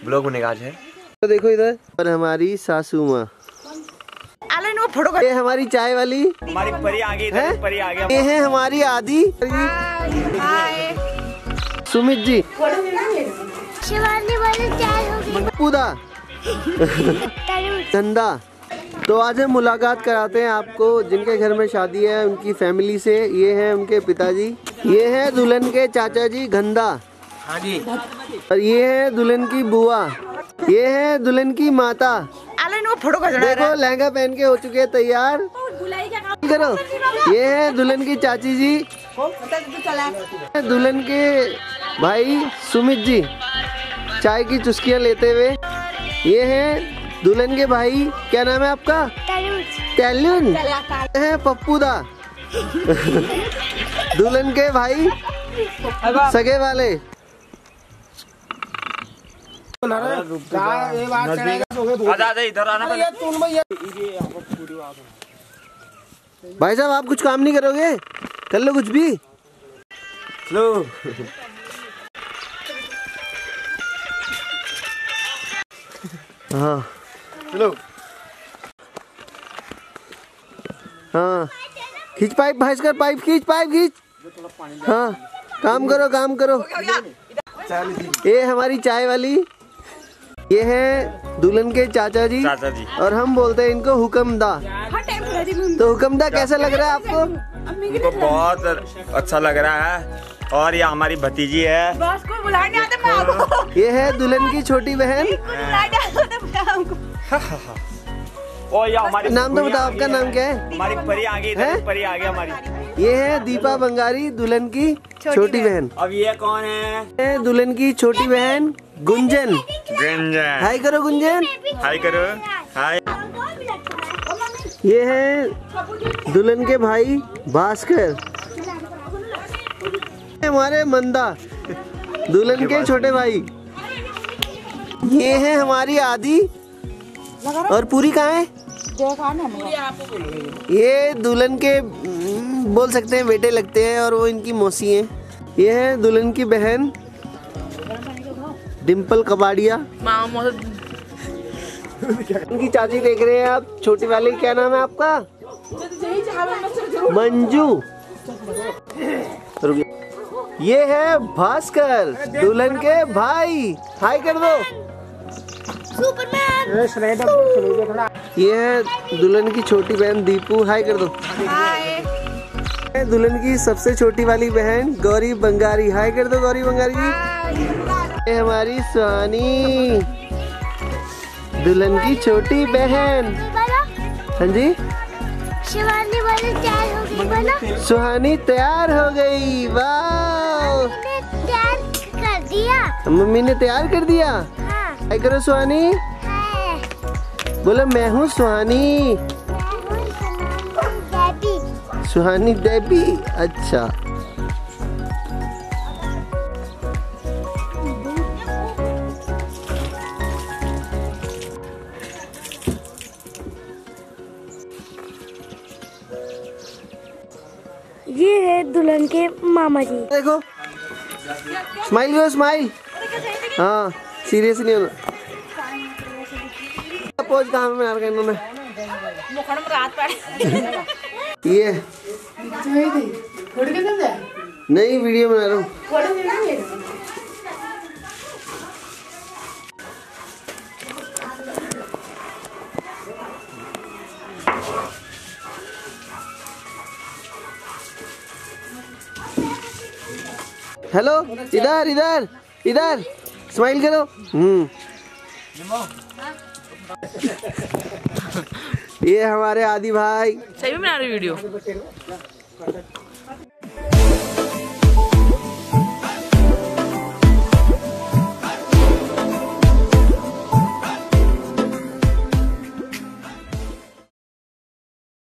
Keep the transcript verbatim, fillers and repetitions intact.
Blog बनेगा आज है। तो देखो इधर और हमारी सासू माँ, ये हमारी चाय वाली, हमारी परी आ गई है, परी आ गया। ये है हमारी आदि सुमित जी, पूदा चंदा। तो आज हम मुलाकात कराते हैं आपको जिनके घर में शादी है उनकी फैमिली से। ये हैं उनके पिताजी, ये है दुल्हन के चाचा जी गंदा, हाँ जी। और ये है दुल्हन की बुआ, ये है दुल्हन की माता। देखो लहंगा पहन के हो चुके हैं तैयार, करो। ये है दुल्हन की चाची जी, दुल्हन के भाई सुमित जी चाय की चुस्कियां लेते हुए। ये है दुल्हन के भाई, क्या नाम है आपका? तेलुन है पप्पू दा दुल्हन के भाई सगे वाले। इधर आना। भाई साहब आप कुछ काम नहीं करोगे? कर लो कुछ भी। लो हाँ चलो हाँ खींच पाइप, भाई कर पाइप खींच, पाइप खींच। हाँ काम करो काम करो। ये हमारी चाय वाली, ये है दुल्हन के चाचा जी, चाचा जी, और हम बोलते हैं इनको हुक्मदा। तो हुक्मदा कैसा लग रहा है आपको? हमको बहुत अच्छा लग रहा है। और ये हमारी भतीजी है, ये है दुल्हन की छोटी बहन। और ये हमारी नाम तो बताओ, आपका नाम क्या है? हमारी परी आ गई है, परी आ गई हमारी। ये है दीपा बंगारी, दुल्हन की छोटी बहन। अब ये कौन है? है दुल्हन की छोटी बहन गुंजन। गुंजन हाय करो गुंजन, हाय करो, हाय। ये है दुल्हन के भाई भास्कर, हमारे मंदा दुल्हन के छोटे भाई। ये है हमारी आदि, और पूरी कहाँ है? ये दुल्हन के बोल सकते हैं बेटे लगते हैं, और वो इनकी मौसी हैं। ये है दुल्हन की बहन डिम्पल कबाड़िया। उनकी चाची देख रहे हैं आप, छोटी वाली। क्या नाम है आपका? मंजू। ये है भास्कर, दुल्हन के भाई। हाय कर दो। ये है दुल्हन की छोटी बहन दीपू। हाय कर दो। हाय। दुल्हन की सबसे छोटी वाली बहन गौरी बंगारी। हाय कर दो गौरी बंगारी जी। ये हमारी सुहानी, दुल्हन की छोटी बहन। हाँ जी, शिवानी वाली तैयार हो गई बोला। सुहानी तैयार हो गई। वाह, तैयार कर दिया, मम्मी ने तैयार कर दिया। हाँ। हाय करो सुहानी, बोलो मैं हूँ सुहानी। सुहानी देवी। अच्छा, ये है दुल्हन के मामा जी। देखो स्माइल करो, स्माइल। हाँ सीरियस नहीं होना। पोज कहाँ में मार इन्होंने? ये नहीं, वीडियो बना रहा हूँ। हेलो, इधर इधर इधर स्माइल करो। हम्म ये हमारे आदि भाई। सही में बना रही वीडियो।